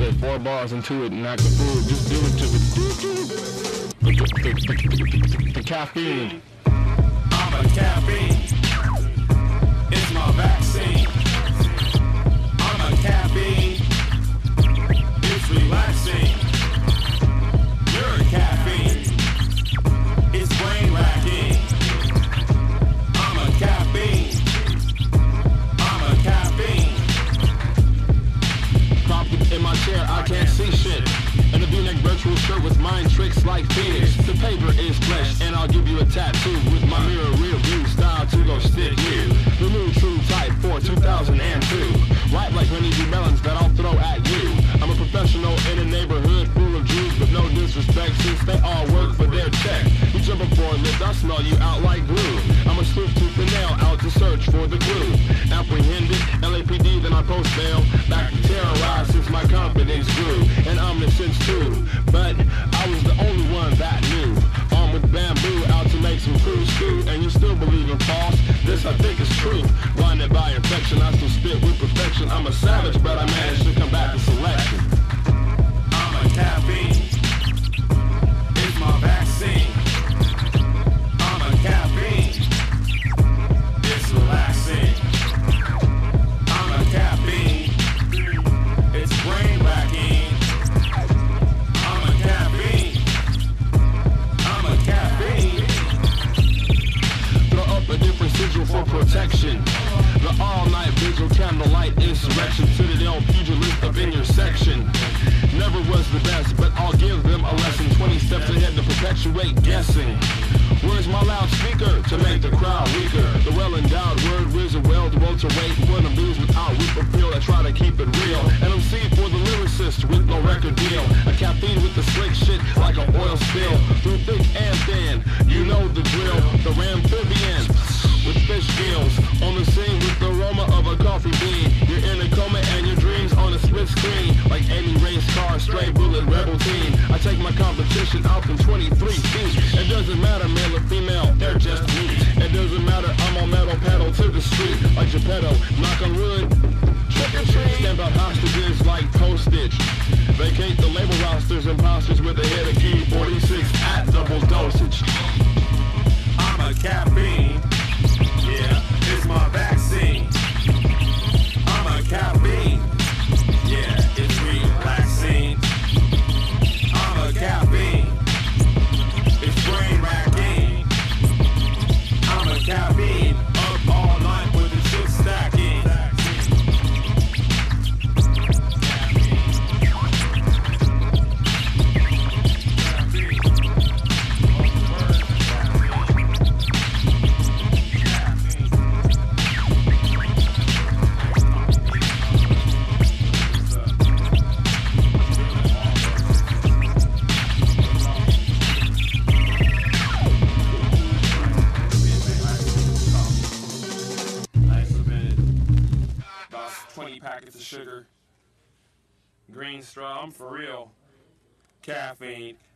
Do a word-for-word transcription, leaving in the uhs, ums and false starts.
it. Four bars into it and act a fool. Just do it to it. The, the, the, the, the caffeine. I'm a caffeine. It's my vaccine. I'm a caffeine. It's relaxing. You're a caffeine. It's brain racking. I'm a caffeine. I'm a caffeine. Propped in my chair, I can't see shit. And a V-neck virtual shirt with mind tricks like Phoenix. The paper is flesh, and I'll give you a tattoo with my mirror rear view style to go stick you. The new true type for two thousand two. Right like honeydew melons that I'll throw at you. I'm a professional in a neighborhood full of Jews, but no disrespect since they all work for their check. You jump up for a lift, I smell you out like glue. I'm a sleuth tooth and nail out to search for the clue. Apprehended, L A P D, then I post bail. Back to terrorize since my confidence grew. And omniscience too, but I was the only one that knew. Armed with bamboo, out to make some crew stew. And you still believe in false? This I think is true. Blinded by infection, I still spit with perfection. I'm a savage, but I managed to come back to selection. I'm a caffeine. It's my vaccine. I'm a caffeine. It's relaxing. I'm a caffeine. It's brain racking. I'm a caffeine. I'm a caffeine. Throw up a different sigil for protection. The all-night vigil, candlelight insurrection. Citadel pugilist up in your section. Never was the best, but I'll give them a lesson. Twenty steps ahead to perpetuate guessing. Where's my loudspeaker to make the crowd weaker? The well-endowed word wizard, well to welterweight. One of these without whip appeal, I try to keep it real. And I'm C for the lyricist with no record deal. A caffeine with the slick shit like an oil spill. Through thick and thin, you know the drill. The amphibian with fish gills. On the scene with the aroma of a coffee bean. You're in a coma and your dreams on a split screen. Like any race car, stray bullet, rebel team. I take my competition out from twenty-three feet. It doesn't matter male or female, they're just me. It doesn't matter, I'm on metal pedal to the street. Like Geppetto, knock on wood, trick or treat. Stamp out hostages like postage. Vacate the label rosters, imposters with a hit of key forty-six at double dosage. I'm a caffeine. Yeah, it's my vaccine. I'm a caffeine. Yeah, it's relaxing. I'm a caffeine. It's brain racking. I'm a caffeine. Up all night with the chips stacking. Packets of sugar, green straw, I'm for real. Caffeine.